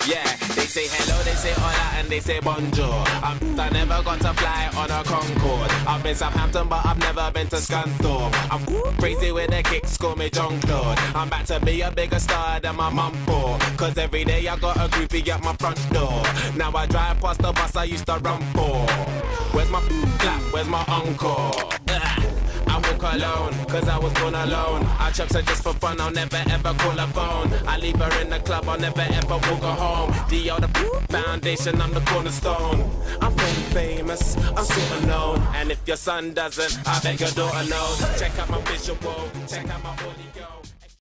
Yeah, they say hello, they say hola, and they say bonjour. I never got to fly on a Concorde. I've been Southampton, but I've never been to Scunthorpe. I'm crazy with the kicks, call me John Claude. I'm about to be a bigger star than my mum for. Cause every day I got a groupie at my front door. Now I drive past the bus I used to run for. Where's my clap, where's my encore? I walk alone, cause I was born alone. I chucks her just for fun, I'll never ever call her phone. I leave her in the club, I'll never ever walk her home. The other foundation, I'm the cornerstone. I'm famous, I'm super known. And if your son doesn't, I bet your daughter knows. Check out my visual, check out my audio.